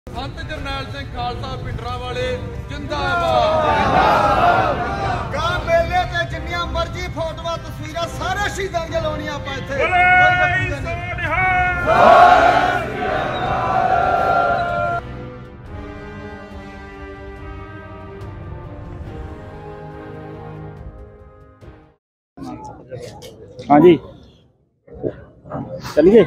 संत जरनैल सिंह खालसा पिंडरांवाले जिंदाबाद। गा मेले ते जिन्नियां मर्जी फोटोआं तस्वीरां सारे शहीदां दी लाउणियां आपां इत्थे। हाँ जी चलिए।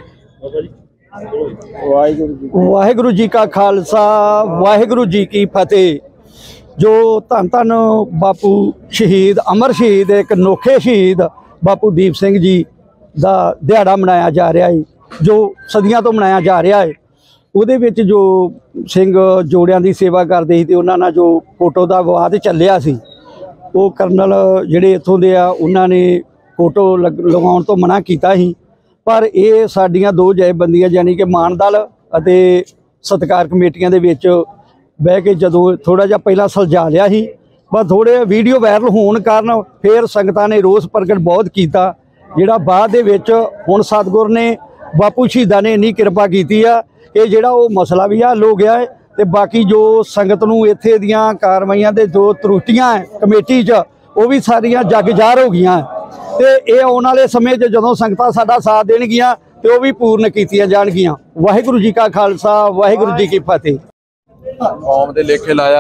वाहिगुरु जी का खालसा वाहिगुरु जी की फतेह। जो धन धन बापू शहीद अमर शहीद एक अनोखे शहीद बापू दीप सिंह जी का दिहाड़ा मनाया जा रहा है, जो सदियों तो मनाया जा रहा है। ਉਹਦੇ ਵਿੱਚ ਜੋ ਸਿੰਘ ਜੋੜਿਆਂ ਦੀ ਸੇਵਾ ਕਰਦੇ ਸੀ ਤੇ ਉਹਨਾਂ ਨਾਲ ਜੋ ਫੋਟੋ ਦਾ ਵਿਵਾਦ ਚੱਲਿਆ ਸੀ, ਉਹ ਕਰਨਲ ਜਿਹੜੇ ਇੱਥੋਂ ਦੇ ਆ ਉਹਨਾਂ ਨੇ ਫੋਟੋ ਲਗਾਉਣ ਤੋਂ ਮਨਾ ਕੀਤਾ ਸੀ। ਪਰ ਇਹ ਸਾਡੀਆਂ ਦੋ ਜਥੇਬੰਦੀਆਂ ਯਾਨੀ ਕਿ ਮਾਨ ਦਲ ਅਤੇ ਸਤਿਕਾਰ ਕਮੇਟੀਆਂ ਦੇ ਵਿੱਚ ਬਹਿ ਕੇ ਜਦੋਂ ਥੋੜਾ ਜਿਹਾ ਪਹਿਲਾਂ ਸੁਲਝਾ ਲਿਆ ਸੀ, ਬਸ ਥੋੜੇ ਵੀਡੀਓ ਵਾਇਰਲ ਹੋਣ ਕਾਰਨ ਫਿਰ ਸੰਗਤਾਂ ਨੇ ਰੋਸ ਪ੍ਰਗਟ ਬਹੁਤ ਕੀਤਾ, ਜਿਹੜਾ ਬਾਅਦ ਦੇ ਵਿੱਚ ਹੁਣ ਸਤਿਗੁਰ ਨੇ ਬਾਪੂ ਸ਼ਹੀਦਾਂ ਨੇ ਇੰਨੀ ਕਿਰਪਾ ਕੀਤੀ ਆ ਕਿ ਜਿਹੜਾ ਉਹ ਮਸਲਾ ਵੀ ਹੱਲ ਹੋ ਗਿਆ ਹੈ। ਤੇ ਬਾਕੀ ਜੋ ਸੰਗਤ ਨੂੰ ਇੱਥੇ ਦੀਆਂ ਕਾਰਵਾਈਆਂ ਦੇ ਜੋ ਤਰੁੱਟੀਆਂ ਹੈ ਕਮੇਟੀ 'ਚ ਉਹ ਵੀ ਸਾਰੀਆਂ ਜੱਗ ਜ਼ਾਹਰ ਹੋ ਗਈਆਂ ਤੇ ਇਹ ਆਉਣ ਵਾਲੇ ਸਮੇਂ 'ਚ ਜਦੋਂ ਸੰਗਤਾਂ ਸਾਡਾ ਸਾਥ ਦੇਣਗੀਆਂ ਤੇ ਉਹ ਵੀ ਪੂਰਨ ਕੀਤੀਆਂ ਜਾਣਗੀਆਂ। ਵਾਹਿਗੁਰੂ ਜੀ ਕਾ ਖਾਲਸਾ ਵਾਹਿਗੁਰੂ ਜੀ ਕੀ ਫਤਿਹ। ਕੌਮ ਦੇ ਲੇਖੇ ਲਾਇਆ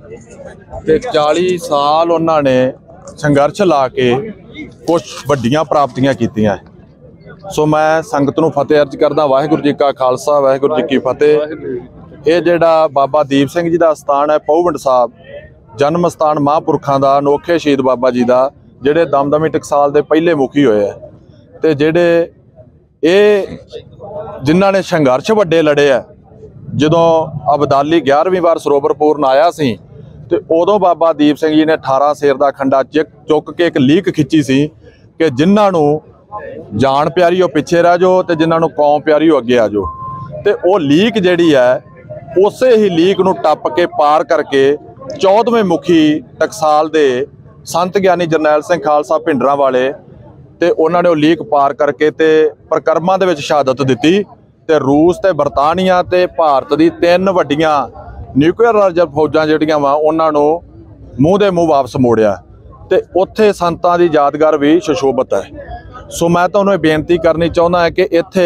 ਹੈ ਤੇ 40 ਸਾਲ ਉਹਨਾਂ ਨੇ ਸੰਘਰਸ਼ ਲਾ ਕੇ ਕੁਝ ਵੱਡੀਆਂ ਪ੍ਰਾਪਤੀਆਂ ਕੀਤੀਆਂ। ਸੋ ਮੈਂ ਸੰਗਤ ਨੂੰ ਫਤਿਹ ਅਰਜ਼ ਕਰਦਾ। ਵਾਹਿਗੁਰੂ ਜੀ ਕਾ ਖਾਲਸਾ ਵਾਹਿਗੁਰੂ ਜੀ ਕੀ ਫਤਿਹ। ਇਹ ਜਿਹੜਾ ਬਾਬਾ ਦੀਪ ਸਿੰਘ ਜੀ ਦਾ ਸਥਾਨ ਹੈ ਪਹੁਵੰਡ ਸਾਹਿਬ, ਜਨਮ ਸਥਾਨ ਮਹਾਂਪੁਰਖਾਂ ਦਾ, ਅਨੋਖੇ ਸ਼ਹੀਦ ਬਾਬਾ ਜੀ ਦਾ, ਜਿਹੜੇ ਦਮਦਮੀ ਟਕਸਾਲ ਦੇ ਪਹਿਲੇ ਮੁਖੀ ਹੋਏ ਆ ਤੇ ਜਿਹੜੇ ਇਹ ਜਿਨ੍ਹਾਂ ਨੇ ਸੰਘਰਸ਼ ਵੱਡੇ ਲੜੇ ਆ। ਜਦੋਂ ਅਬਦਾਲੀ 11ਵੀਂ ਵਾਰ ਸਰੋਵਰ ਪੂਰਨ ਆਇਆ ਸੀ ਤੇ ਉਦੋਂ ਬਾਬਾ ਦੀਪ ਸਿੰਘ ਜੀ ਨੇ 18 ਸੇਰ ਦਾ ਖੰਡਾ ਚੁੱਕ ਕੇ ਇੱਕ ਲੀਕ ਖਿੱਚੀ ਸੀ ਕਿ ਜਿਨ੍ਹਾਂ ਨੂੰ ਜਾਨ ਪਿਆਰੀ ਉਹ ਪਿੱਛੇ ਰਹਿ ਜਾਓ ਤੇ ਜਿਨ੍ਹਾਂ ਨੂੰ ਕੌਮ ਪਿਆਰੀ ਉਹ ਅੱਗੇ ਆ ਜਾਓ। ਤੇ ਉਹ ਲੀਕ ਜਿਹੜੀ ਹੈ ਉਸੇ ਹੀ ਲੀਕ ਨੂੰ ਟੱਪ ਕੇ ਪਾਰ ਕਰਕੇ 14ਵੇਂ ਮੁਖੀ ਟਕਸਾਲ ਦੇ ਸੰਤ ਗਿਆਨੀ ਜਰਨੈਲ ਸਿੰਘ ਖਾਲਸਾ ਭਿੰਡਰਾਂਵਾਲੇ ਤੇ ਉਹਨਾਂ ਨੇ ਉਹ ਲੀਕ ਪਾਰ ਕਰਕੇ ਤੇ ਪ੍ਰਕਰਮਾਂ ਦੇ ਵਿੱਚ ਸ਼ਹਾਦਤ ਦਿੱਤੀ ਤੇ ਰੂਸ ਤੇ ਬਰਤਾਨੀਆ ਤੇ ਭਾਰਤ ਦੀ 3 ਵੱਡੀਆਂ ਨਿਊਕਲੀਅਰ ਰਿਜ਼ਰਵ ਫੌਜਾਂ ਜਿਹੜੀਆਂ ਵਾ ਉਹਨਾਂ ਨੂੰ ਮੂੰਹ ਦੇ ਮੂੰਹ ਵਾਪਸ ਮੋੜਿਆ ਤੇ ਉੱਥੇ ਸੰਤਾਂ ਦੀ ਯਾਦਗਾਰ ਵੀ ਸੁਸ਼ੋਭਿਤ ਹੈ। ਸੋ ਮੈਂ ਤੁਹਾਨੂੰ ਇਹ ਬੇਨਤੀ ਕਰਨੀ ਚਾਹੁੰਦਾ ਹਾਂ ਕਿ ਇੱਥੇ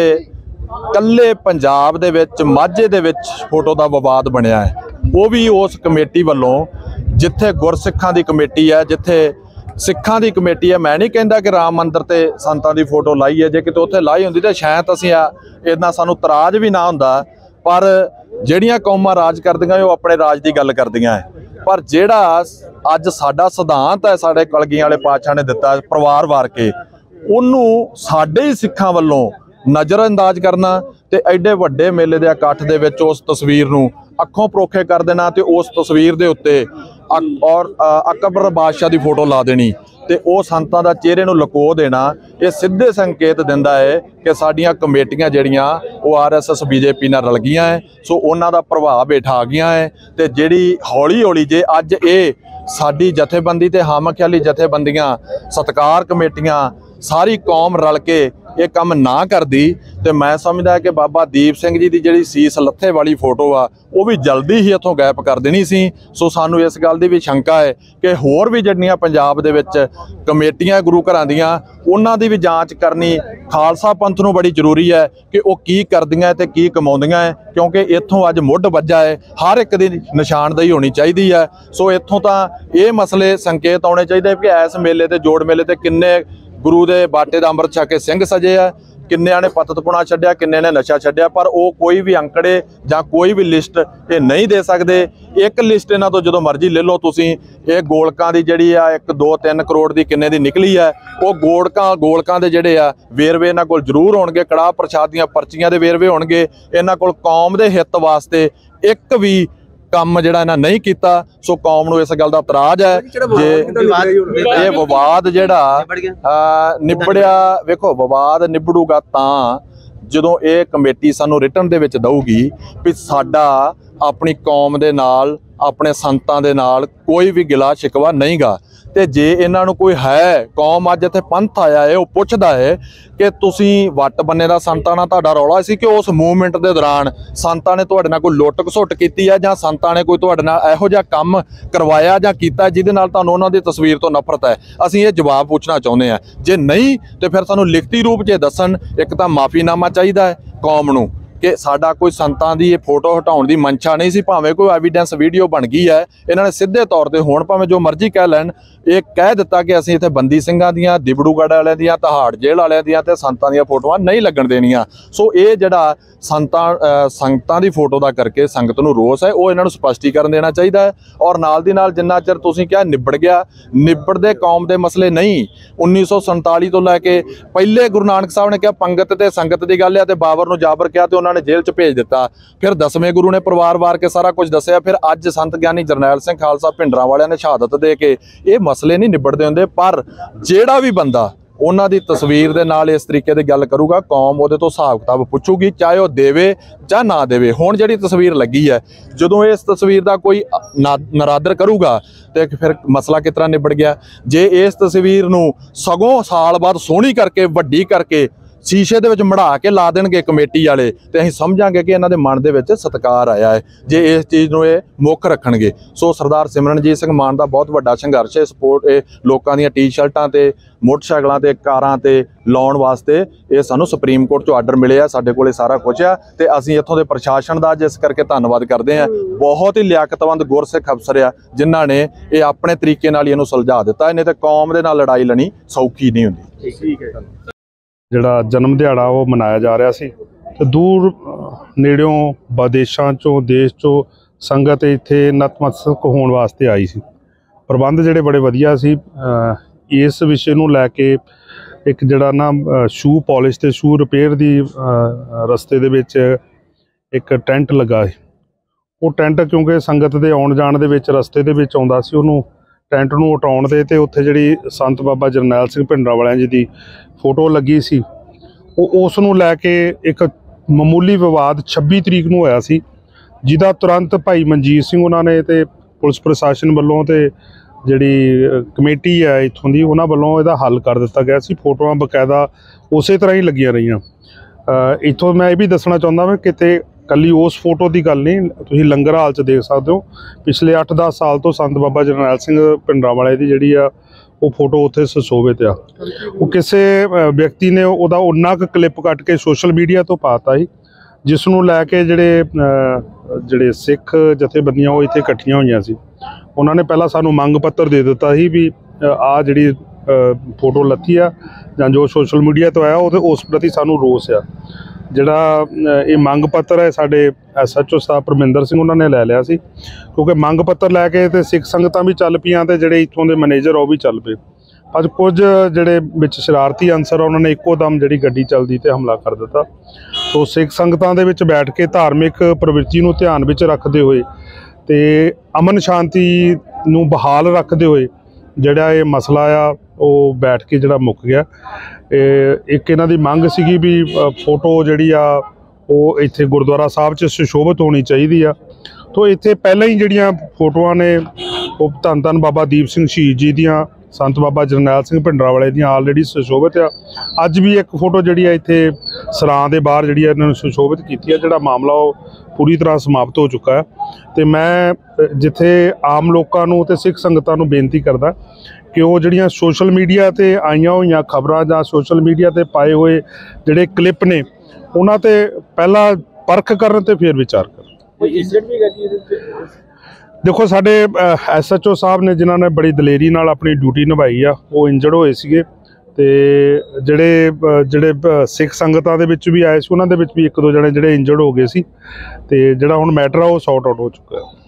ਕੱਲੇ ਪੰਜਾਬ ਦੇ ਵਿੱਚ ਮਾਝੇ ਦੇ ਵਿੱਚ ਫੋਟੋ ਦਾ ਵਿਵਾਦ ਬਣਿਆ ਹੈ, ਉਹ ਵੀ ਉਸ ਕਮੇਟੀ ਵੱਲੋਂ, ਜਿੱਥੇ ਗੁਰਸਿੱਖਾਂ ਦੀ ਕਮੇਟੀ ਹੈ, ਜਿੱਥੇ ਸਿੱਖਾਂ ਦੀ ਕਮੇਟੀ ਹੈ। ਮੈਂ ਨਹੀਂ ਕਹਿੰਦਾ ਕਿ ਰਾਮ ਮੰਦਿਰ ਤੇ ਸੰਤਾਂ ਦੀ ਫੋਟੋ ਲਾਈ ਹੈ, ਜੇ ਕਿਤੇ ਉੱਥੇ ਲਾਈ ਹੁੰਦੀ ਤਾਂ ਸ਼ਾਇਦ ਅਸੀਂ ਇਹਨਾਂ ਸਾਨੂੰ ਇਤਰਾਜ਼ ਵੀ ਨਾ ਹੁੰਦਾ। ਪਰ ਜਿਹੜੀਆਂ ਕੌਮਾਂ ਰਾਜ ਕਰਦੀਆਂ ਉਹ ਆਪਣੇ ਰਾਜ ਦੀ ਗੱਲ ਕਰਦੀਆਂ ਹੈ। ਪਰ ਜਿਹੜਾ ਅੱਜ ਸਾਡਾ ਸਿਧਾਂਤ ਹੈ ਸਾਡੇ ਕਲਗੀਆਂ ਵਾਲੇ ਪਾਤਸ਼ਾਹ ਨੇ ਦਿੱਤਾ ਪਰਿਵਾਰ ਵਾਰ ਕੇ, ਉਹਨੂੰ ਸਾਡੇ ਹੀ ਸਿੱਖਾਂ ਵੱਲੋਂ ਨਜ਼ਰਅੰਦਾਜ਼ ਕਰਨਾ ਤੇ ਐਡੇ ਵੱਡੇ ਮੇਲੇ ਦੇ ਇਕੱਠ ਦੇ ਵਿੱਚ ਉਸ ਤਸਵੀਰ ਨੂੰ ਅੱਖੋਂ ਪਰੋਖੇ ਕਰ ਦੇਣਾ ਤੇ ਉਸ ਤਸਵੀਰ ਦੇ ਉੱਤੇ ਅਕਬਰ ਬਾਦਸ਼ਾਹ ਦੀ ਫੋਟੋ ਲਾ ਦੇਣੀ ਤੇ ਉਹ ਸੰਤਾਂ ਦਾ ਚਿਹਰੇ ਨੂੰ ਲੁਕੋ ਦੇਣਾ, ਇਹ ਸਿੱਧੇ ਸੰਕੇਤ ਦਿੰਦਾ ਹੈ ਕਿ ਸਾਡੀਆਂ ਕਮੇਟੀਆਂ ਜਿਹੜੀਆਂ ਉਹ RSS BJP ਨਾਲ ਰਲ ਗਈਆਂ ਹੈ। ਸੋ ਉਹਨਾਂ ਦਾ ਪ੍ਰਭਾਵ ਹੇਠ ਆ ਗਈਆਂ ਹੈ ਤੇ ਜਿਹੜੀ ਹੌਲੀ ਹੌਲੀ ਜੇ ਅੱਜ ਇਹ ਸਾਡੀ ਜਥੇਬੰਦੀ ਤੇ ਹਮਖਿਆਲੀ ਜਥੇਬੰਦੀਆਂ, ਸਤਿਕਾਰ ਕਮੇਟੀਆਂ, ਸਾਰੀ ਕੌਮ ਰਲ ਕੇ ਇਹ ਕੰਮ ਨਾ ਕਰਦੀ ਤੇ ਮੈਂ ਸਮਝਦਾ ਕਿ ਬਾਬਾ ਦੀਪ ਸਿੰਘ ਜੀ ਦੀ ਜਿਹੜੀ ਸੀਸ ਲੱਥੇ ਵਾਲੀ ਫੋਟੋ ਆ ਉਹ ਵੀ ਜਲਦੀ ਹੀ ਇੱਥੋਂ ਗਾਇਬ ਕਰ ਦੇਣੀ ਸੀ। ਸੋ ਸਾਨੂੰ ਇਸ ਗੱਲ ਦੀ ਵੀ ਸ਼ੰਕਾ ਹੈ ਕਿ ਹੋਰ ਵੀ ਜਿਹੜੀਆਂ ਪੰਜਾਬ ਦੇ ਵਿੱਚ ਕਮੇਟੀਆਂ ਗੁਰੂ ਘਰਾਂ ਦੀਆਂ, ਉਹਨਾਂ ਦੀ ਵੀ ਜਾਂਚ ਕਰਨੀ ਖਾਲਸਾ ਪੰਥ ਨੂੰ ਬੜੀ ਜ਼ਰੂਰੀ ਹੈ ਕਿ ਉਹ ਕੀ ਕਰਦੀਆਂ ਤੇ ਕੀ ਕਮਾਉਂਦੀਆਂ ਹੈ, ਕਿਉਂਕਿ ਇੱਥੋਂ ਅੱਜ ਮੁੱਢ ਵੱਜਾ ਹੈ, ਹਰ ਇੱਕ ਦੀ ਨਿਸ਼ਾਨਦੇਹੀ ਹੋਣੀ ਚਾਹੀਦੀ ਹੈ। ਸੋ ਇੱਥੋਂ ਤਾਂ ਇਹ ਮਸਲੇ ਸੰਕੇਤ ਆਉਣੇ ਚਾਹੀਦੇ ਕਿ ਇਸ ਮੇਲੇ ਤੇ, ਜੋੜ ਮੇਲੇ ਤੇ, ਕਿੰਨੇ ਗੁਰੂ ਦੇ ਬਾਟੇ ਦਾ ਅੰਮ੍ਰਿਤ ਛਕ ਕੇ ਸਿੰਘ ਸਜੇ ਆ, ਕਿੰਨਿਆਂ ਨੇ ਪਤਤਪੁਣਾ ਛੱਡਿਆ, ਕਿੰਨੇ ਨੇ ਨਸ਼ਾ ਛੱਡਿਆ, ਪਰ ਉਹ ਕੋਈ ਵੀ ਅੰਕੜੇ ਜਾਂ ਕੋਈ ਵੀ ਲਿਸਟ ਇਹ ਨਹੀਂ ਦੇ ਸਕਦੇ। ਇੱਕ ਲਿਸਟ ਇਹਨਾਂ ਤੋਂ ਜਦੋਂ ਮਰਜ਼ੀ ਲੈ ਲਓ ਤੁਸੀਂ, ਇਹ ਗੋਲਕਾਂ ਦੀ ਜਿਹੜੀ ਆ 1 2 3 ਕਰੋੜ ਦੀ ਕਿੰਨੇ ਦੀ ਨਿਕਲੀ ਹੈ, ਉਹ ਗੋਲਕਾਂ ਦੇ ਜਿਹੜੇ ਆ ਵੇਰਵੇ ਇਹਨਾਂ ਕੋਲ ਜ਼ਰੂਰ ਹੋਣਗੇ, ਕੜਾਹ ਪ੍ਰਸ਼ਾਦ ਦੀਆਂ ਪਰਚੀਆਂ ਦੇ ਵੇਰਵੇ ਹੋਣਗੇ। ਇਹਨਾਂ ਕੋਲ ਕੌਮ ਦੇ ਹਿੱਤ ਵਾਸਤੇ ਇੱਕ ਵੀ ਕੰਮ ਜਿਹੜਾ ਇਹਨਾਂ ਨਹੀਂ ਕੀਤਾ। ਸੋ ਕੌਮ ਨੂੰ ਇਸ ਗੱਲ ਦਾ ਇਤਰਾਜ਼ ਹੈ ਜੇ ਇਹ ਵਿਵਾਦ ਜਿਹੜਾ ਨਿਬੜਿਆ। ਵੇਖੋ ਵਿਵਾਦ ਨਿਬੜੂਗਾ ਤਾਂ ਜਦੋਂ ਇਹ ਕਮੇਟੀ ਸਾਨੂੰ ਰਿਟਨ ਦੇ ਵਿੱਚ ਦਊਗੀ ਵੀ ਸਾਡਾ ਆਪਣੀ ਕੌਮ ਦੇ ਨਾਲ, ਆਪਣੇ ਸੰਤਾਂ ਦੇ ਨਾਲ ਕੋਈ ਵੀ ਗਿਲਾ ਸ਼ਿਕਵਾ ਨਹੀਂ ਗਾ। ਤੇ ਜੇ ਇਹਨਾਂ ਨੂੰ ਕੋਈ ਹੈ, ਕੌਮ ਅੱਜ ਇੱਥੇ ਪੰਥ ਆਇਆ ਹੈ, ਉਹ ਪੁੱਛਦਾ ਹੈ ਕਿ ਤੁਸੀਂ ਵੱਟ ਬੰਨੇ ਦਾ ਸੰਤਾਂ ਨਾਲ ਤੁਹਾਡਾ ਰੌਲਾ ਸੀ ਕਿ ਉਸ ਮੂਵਮੈਂਟ ਦੇ ਦੌਰਾਨ ਸੰਤਾਂ ਨੇ ਤੁਹਾਡੇ ਨਾਲ ਕੋਈ ਲੁੱਟ ਘਸੁੱਟ ਕੀਤੀ ਹੈ, ਜਾਂ ਸੰਤਾਂ ਨੇ ਕੋਈ ਤੁਹਾਡੇ ਨਾਲ ਇਹੋ ਜਿਹਾ ਕੰਮ ਕਰਵਾਇਆ ਜਾਂ ਕੀਤਾ ਜਿਹਦੇ ਨਾਲ ਤੁਹਾਨੂੰ ਉਹਨਾਂ ਦੀ ਤਸਵੀਰ ਤੋਂ ਨਫ਼ਰਤ ਹੈ। ਅਸੀਂ ਇਹ ਜਵਾਬ ਪੁੱਛਣਾ ਚਾਹੁੰਦੇ ਹਾਂ। ਜੇ ਨਹੀਂ ਤੇ ਫਿਰ ਸਾਨੂੰ ਲਿਖਤੀ ਰੂਪ 'ਚ ਦੱਸਣ। ਇੱਕ ਤਾਂ ਮਾਫੀਨਾਮਾ ਚਾਹੀਦਾ ਹੈ ਕੌਮ ਨੂੰ ਕਿ ਸਾਡਾ ਕੋਈ ਸੰਤਾਂ ਦੀ ਇਹ ਫੋਟੋ ਹਟਾਉਣ ਦੀ ਮਨਸ਼ਾ ਨਹੀਂ ਸੀ, ਭਾਵੇਂ ਕੋਈ ਐਵੀਡੈਂਸ ਵੀਡੀਓ ਬਣ ਗਈ ਹੈ, ਇਹਨਾਂ ਨੇ ਸਿੱਧੇ ਤੌਰ ਤੇ ਹੁਣ ਭਾਵੇਂ ਜੋ ਮਰਜ਼ੀ ਕਹਿ ਲੈਣ, ਇਹ ਕਹਿ ਦਿੱਤਾ ਕਿ ਅਸੀਂ ਇੱਥੇ ਬੰਦੀ ਸਿੰਘਾਂ ਦੀਆਂ, ਦਿਬੜੂਗੜ੍ਹ ਵਾਲਿਆਂ ਦੀਆਂ, ਤਹਾੜ ਜੇਲ੍ਹ ਵਾਲਿਆਂ ਦੀਆਂ ਤੇ ਸੰਤਾਂ ਦੀਆਂ ਫੋਟੋਆਂ ਨਹੀਂ ਲੱਗਣ ਦੇਣੀਆਂ। ਸੋ ਇਹ ਜਿਹੜਾ ਸੰਗਤਾਂ ਦੀ ਫੋਟੋ ਦਾ ਕਰਕੇ ਸੰਗਤ ਨੂੰ ਰੋਸ ਹੈ, ਉਹ ਇਹਨਾਂ ਨੂੰ ਸਪਸ਼ਟੀਕਰਨ ਦੇਣਾ ਚਾਹੀਦਾ ਹੈ। ਔਰ ਨਾਲ ਦੀ ਨਾਲ ਜਿੰਨਾ ਚਿਰ ਤੁਸੀਂ ਕਿਹਾ ਨਿਬੜ ਗਿਆ, ਨਿਬੜਦੇ ਕੌਮ ਦੇ ਮਸਲੇ ਨਹੀਂ। 1947 ਤੋਂ ਲੈ ਕੇ ਪਹਿਲੇ ਗੁਰੂ ਨਾਨਕ ਸਾਹਿਬ ਨੇ ਕਿਹਾ ਪੰਗਤ ਤੇ ਸੰਗਤ ਦੀ ਗੱਲ ਹੈ, ਤੇ ਬਾਬਰ ਨੂੰ ਜਾਬਰ ਕਿਹਾ ਤੇ ਉਹਨਾਂ ਨੇ ਜੇਲ੍ਹ 'ਚ ਭੇਜ ਦਿੱਤਾ। ਫਿਰ 10ਵੇਂ ਗੁਰੂ ਨੇ ਪਰਿਵਾਰ ਵਾਰ ਕੇ ਸਾਰਾ ਕੁਝ ਦੱਸਿਆ। ਫਿਰ ਅੱਜ ਸੰਤ ਗਿਆਨੀ ਜਰਨੈਲ ਸਿੰਘ ਖਾਲਸਾ ਭਿੰਡਰਾਂ ਵਾਲਿਆਂ ਨੇ ਸ਼ਹਾਦਤ ਦੇ ਕੇ ਇਹ ਮਸਲੇ ਨਹੀਂ ਨਿਬੜਦੇ ਹੁੰਦੇ। ਪਰ ਜਿਹੜਾ ਵੀ ਬੰਦਾ ਉਹਨਾਂ ਦੀ ਤਸਵੀਰ ਦੇ ਨਾਲ ਇਸ ਤਰੀਕੇ ਦੀ ਗੱਲ ਕਰੂਗਾ, ਕੌਮ ਉਹਦੇ ਤੋਂ ਹਿਸਾਬ ਕਿਤਾਬ ਪੁੱਛੂਗੀ, ਚਾਹੇ ਉਹ ਦੇਵੇ ਜਾਂ ਨਾ ਦੇਵੇ। ਹੁਣ ਜਿਹੜੀ ਤਸਵੀਰ ਲੱਗੀ ਹੈ, ਜਦੋਂ ਇਸ ਤਸਵੀਰ ਦਾ ਕੋਈ ਨਰਾਦਰ ਕਰੂਗਾ ਤੇ ਫਿਰ ਮਸਲਾ ਕਿਸ ਤਰ੍ਹਾਂ ਨਿਬੜ ਗਿਆ। ਜੇ ਇਸ ਤਸਵੀਰ ਨੂੰ ਸਗੋਂ ਸਾਲ ਬਾਅਦ ਸੋਹਣੀ ਕਰਕੇ, ਵੱਡੀ ਕਰਕੇ, ਸ਼ੀਸ਼ੇ ਦੇ ਵਿੱਚ ਮੜਾ ਕੇ ਲਾ ਦੇਣਗੇ ਕਮੇਟੀ ਵਾਲੇ, ਤੇ ਅਸੀਂ ਸਮਝਾਂਗੇ ਕਿ ਇਹਨਾਂ ਦੇ ਮਨ ਦੇ ਵਿੱਚ ਸਤਿਕਾਰ ਆਇਆ ਹੈ, ਜੇ ਇਸ ਚੀਜ਼ ਨੂੰ ਇਹ ਮੁੱਖ ਰੱਖਣਗੇ। ਸੋ ਸਰਦਾਰ ਸਿਮਰਨਜੀਤ ਸਿੰਘ ਮਾਨ ਦਾ ਬਹੁਤ ਵੱਡਾ ਸੰਘਰਸ਼ ਹੈ। ਸਪੋਰਟ ਇਹ ਲੋਕਾਂ ਦੀਆਂ ਟੀ-ਸ਼ਰਟਾਂ ਤੇ, ਮੋਟਰਸਾਈਕਲਾਂ ਤੇ, ਕਾਰਾਂ ਤੇ ਲਾਉਣ ਵਾਸਤੇ ਇਹ ਸਾਨੂੰ ਸੁਪਰੀਮ ਕੋਰਟ 'ਚੋਂ ਆਰਡਰ ਮਿਲੇ ਆ। ਸਾਡੇ ਕੋਲੇ ਸਾਰਾ ਕੁਝ ਆ ਤੇ ਅਸੀਂ ਇੱਥੋਂ ਦੇ ਪ੍ਰਸ਼ਾਸਨ ਦਾ ਜਿਸ ਕਰਕੇ ਧੰਨਵਾਦ ਕਰਦੇ ਹਾਂ। ਬਹੁਤ ਹੀ ਲਿਆਕਤਵੰਦ ਗੁਰਸਿੱਖ ਅਫਸਰ ਆ ਜਿਨ੍ਹਾਂ ਨੇ ਇਹ ਆਪਣੇ ਤਰੀਕੇ ਨਾਲ ਹੀ ਇਹਨੂੰ ਸੁਲਝਾ ਦਿੱਤਾ। ਨਹੀਂ ਤਾਂ ਕੌਮ ਦੇ ਨਾਲ ਲੜਾਈ ਲੜੀ ਸੌਖੀ ਨਹੀਂ ਹੁੰਦੀ। ਠੀਕ ਹੈ। ਜਿਹੜਾ ਜਨਮ ਦਿਹਾੜਾ ਉਹ ਮਨਾਇਆ ਜਾ ਰਿਹਾ ਸੀ ਤੇ ਦੂਰ ਨੇੜਿਓਂ ਵਿਦੇਸ਼ਾਂ 'ਚੋਂ, ਦੇਸ਼ 'ਚੋਂ ਸੰਗਤ ਇੱਥੇ ਨਤਮਸਤਕ ਹੋਣ ਵਾਸਤੇ ਆਈ ਸੀ। ਪ੍ਰਬੰਧ ਜਿਹੜੇ ਬੜੇ ਵਧੀਆ ਸੀ। ਇਸ ਵਿਸ਼ੇ ਨੂੰ ਲੈ ਕੇ ਇੱਕ ਜਿਹੜਾ ਨਾ ਸ਼ੂ ਪਾਲਿਸ਼ ਤੇ ਸ਼ੂ ਰਿਪੇਅਰ ਦੀ ਰਸਤੇ ਦੇ ਵਿੱਚ ਇੱਕ ਟੈਂਟ ਲੱਗਾ ਸੀ। ਉਹ ਟੈਂਟ ਕਿਉਂਕਿ ਸੰਗਤ ਦੇ ਆਉਣ ਜਾਣ ਦੇ ਵਿੱਚ ਰਸਤੇ ਦੇ ਵਿੱਚ ਆਉਂਦਾ ਸੀ, ਉਹਨੂੰ ਟੈਂਟ ਨੂੰ ਹਟਾਉਣ ਦੇ ਤੇ ਉੱਥੇ ਜਿਹੜੀ ਸੰਤ ਬਾਬਾ ਜਰਨੈਲ ਸਿੰਘ ਭਿੰਡਰਾਂ ਵਾਲਿਆਂ ਜੀ ਦੀ ਫੋਟੋ ਲੱਗੀ ਸੀ, ਉਹ ਉਸ ਨੂੰ ਲੈ ਕੇ ਇੱਕ ਮਾਮੂਲੀ ਵਿਵਾਦ 26 ਤਰੀਕ ਨੂੰ ਹੋਇਆ ਸੀ, ਜਿਹਦਾ ਤੁਰੰਤ ਭਾਈ ਮਨਜੀਤ ਸਿੰਘ ਉਹਨਾਂ ਨੇ ਤੇ ਪੁਲਿਸ ਪ੍ਰਸ਼ਾਸਨ ਵੱਲੋਂ ਤੇ ਜਿਹੜੀ ਕਮੇਟੀ ਹੈ ਇੱਥੋਂ ਦੀ, ਉਹਨਾਂ ਵੱਲੋਂ ਇਹਦਾ ਹੱਲ ਕਰ ਦਿੱਤਾ ਗਿਆ ਸੀ। ਫੋਟੋਆਂ ਬਕਾਇਦਾ ਉਸੇ ਤਰ੍ਹਾਂ ਹੀ ਲੱਗੀਆਂ ਰਹੀਆਂ। ਇੱਥੋਂ ਮੈਂ ਇਹ ਵੀ ਦੱਸਣਾ ਚਾਹੁੰਦਾ ਮੈਂ ਕਿਤੇ ਕੱਲੀ ਉਸ ਫੋਟੋ ਦੀ ਗੱਲ ਨਹੀਂ, ਤੁਸੀਂ ਲੰਗਰ ਹਾਲ 'ਚ ਦੇਖ ਸਕਦੇ ਹੋ ਪਿਛਲੇ 8-10 ਸਾਲ ਤੋਂ ਸੰਤ ਬਾਬਾ ਜਰਨੈਲ ਸਿੰਘ ਭਿੰਡਰਾਂ ਵਾਲੇ ਦੀ ਜਿਹੜੀ ਆ ਉਹ ਫੋਟੋ ਉੱਥੇ ਸੁਸ਼ੋਭਿਤ ਆ। ਉਹ ਕਿਸੇ ਵਿਅਕਤੀ ਨੇ ਉਹਦਾ ਉਹਨਾਂ ਕੁ ਕਲਿੱਪ ਕੱਟ ਕੇ ਸੋਸ਼ਲ ਮੀਡੀਆ ਤੋਂ ਪਾਤਾ ਸੀ, ਜਿਸ ਨੂੰ ਲੈ ਕੇ ਜਿਹੜੇ ਸਿੱਖ ਜਥੇਬੰਦੀਆਂ ਉਹ ਇੱਥੇ ਇਕੱਠੀਆਂ ਹੋਈਆਂ ਸੀ। ਉਹਨਾਂ ਨੇ ਪਹਿਲਾਂ ਸਾਨੂੰ ਮੰਗ ਪੱਤਰ ਦੇ ਦਿੱਤਾ ਸੀ ਵੀ ਆਹ ਜਿਹੜੀ ਫੋਟੋ ਲੱਥੀ ਆ ਜਾਂ ਜੋ ਸੋਸ਼ਲ ਮੀਡੀਆ ਤੋਂ ਆਇਆ ਉਹਦੇ ਉਸ ਪ੍ਰਤੀ ਸਾਨੂੰ ਰੋਸ ਆ। ਜਿਹੜਾ ਇਹ ਮੰਗ ਪੱਤਰ ਹੈ ਸਾਡੇ SHO ਸਾਹਿਬ ਪਰਮਿੰਦਰ ਸਿੰਘ ਉਹਨਾਂ ਨੇ ਲੈ ਲਿਆ ਸੀ, ਕਿਉਂਕਿ ਮੰਗ ਪੱਤਰ ਲੈ ਕੇ ਤੇ ਸਿੱਖ ਸੰਗਤਾਂ ਵੀ ਚੱਲ ਪਈਆਂ ਤੇ ਜਿਹੜੇ ਇੱਥੋਂ ਦੇ ਮੈਨੇਜਰ ਉਹ ਵੀ ਚੱਲ ਪਏ। ਅੱਜ ਕੁਝ ਜਿਹੜੇ ਵਿੱਚ ਸ਼ਰਾਰਤੀ ਅਨਸਰ ਉਹਨਾਂ ਨੇ ਇੱਕੋ ਦਮ ਜਿਹੜੀ ਗੱਡੀ ਚੱਲਦੀ ਤੇ ਹਮਲਾ ਕਰ ਦਿੱਤਾ। ਸੋ ਸਿੱਖ ਸੰਗਤਾਂ ਦੇ ਵਿੱਚ ਬੈਠ ਕੇ ਧਾਰਮਿਕ ਪ੍ਰਵਿਰਤੀ ਨੂੰ ਧਿਆਨ ਵਿੱਚ ਰੱਖਦੇ ਹੋਏ ਤੇ ਅਮਨ ਸ਼ਾਂਤੀ ਨੂੰ ਬਹਾਲ ਰੱਖਦੇ ਹੋਏ ਜਿਹੜਾ ਇਹ ਮਸਲਾ ਆ ਉਹ ਬੈਠ ਕੇ ਜਿਹੜਾ ਮੁੱਕ ਗਿਆ। ਇੱਕ ਇਹਨਾਂ ਦੀ ਮੰਗ ਸੀਗੀ ਵੀ ਫੋਟੋ ਜਿਹੜੀ ਆ ਉਹ ਇੱਥੇ ਗੁਰਦੁਆਰਾ ਸਾਹਿਬ 'ਚ ਸੁਸ਼ੋਭਿਤ ਹੋਣੀ ਚਾਹੀਦੀ ਆ। ਤੋਂ ਇੱਥੇ ਪਹਿਲਾਂ ਹੀ ਜਿਹੜੀਆਂ ਫੋਟੋਆਂ ਨੇ ਉਹ ਧੰਨ ਧੰਨ ਬਾਬਾ ਦੀਪ ਸਿੰਘ ਸ਼ਹੀਦ ਜੀ ਦੀਆਂ, ਸੰਤ ਬਾਬਾ ਜਰਨੈਲ ਸਿੰਘ ਭਿੰਡਰਾਂ ਵਾਲੇ ਦੀਆਂ ਆਲਰੇਡੀ ਸੁਸ਼ੋਭਿਤ ਆ। ਅੱਜ ਵੀ ਇੱਕ ਫੋਟੋ ਜਿਹੜੀ ਆ ਇੱਥੇ ਸਰਾਂ ਦੇ ਬਾਹਰ ਜਿਹੜੀ ਆ ਇਹਨਾਂ ਨੂੰ ਸੁਸ਼ੋਭਿਤ ਕੀਤੀ ਆ। ਜਿਹੜਾ ਮਾਮਲਾ ਉਹ ਪੂਰੀ ਤਰ੍ਹਾਂ ਸਮਾਪਤ ਹੋ ਚੁੱਕਾ ਹੈ ਤੇ ਮੈਂ ਜਿੱਥੇ ਆਮ ਲੋਕਾਂ ਨੂੰ ਤੇ ਸਿੱਖ ਸੰਗਤਾਂ ਨੂੰ ਬੇਨਤੀ ਕਰਦਾ ਕਿ ਉਹ ਜਿਹੜੀਆਂ ਸੋਸ਼ਲ ਮੀਡੀਆ ਤੇ ਆਈਆਂ ਹੋਈਆਂ ਖਬਰਾਂ ਜਾਂ ਸੋਸ਼ਲ ਮੀਡੀਆ ਤੇ ਪਾਏ ਹੋਏ ਜਿਹੜੇ ਕਲਿੱਪ ਨੇ ਉਹਨਾਂ ਤੇ ਪਹਿਲਾਂ ਪਰਖ ਕਰਨ ਤੇ ਫਿਰ ਵਿਚਾਰ ਕਰਨ। ਕੋਈ ਇੰਜਰਡ ਵੀ ਹੈਗਾ ਜੀ ਇਹਦੇ ਵਿੱਚ? ਦੇਖੋ ਸਾਡੇ SHO ਸਾਹਿਬ ਨੇ ਜਿਨ੍ਹਾਂ ਨੇ ਬੜੀ ਦਲੇਰੀ ਨਾਲ ਆਪਣੀ ਡਿਊਟੀ ਨਿਭਾਈ ਆ, ਉਹ ਇੰਜਰਡ ਹੋਏ ਸੀਗੇ ਤੇ ਜਿਹੜੇ ਸਿੱਖ ਸੰਗਤਾਂ ਦੇ ਵਿੱਚ ਵੀ ਆਏ ਸੀ ਉਹਨਾਂ ਦੇ ਵਿੱਚ ਵੀ 1-2 ਜਣੇ ਜਿਹੜੇ ਇੰਜਰਡ ਹੋ ਗਏ ਸੀ ਤੇ ਜਿਹੜਾ ਹੁਣ ਮੈਟਰ ਆ ਉਹ ਸੌਟ ਆਊਟ ਹੋ ਚੁੱਕਾ ਹੈ।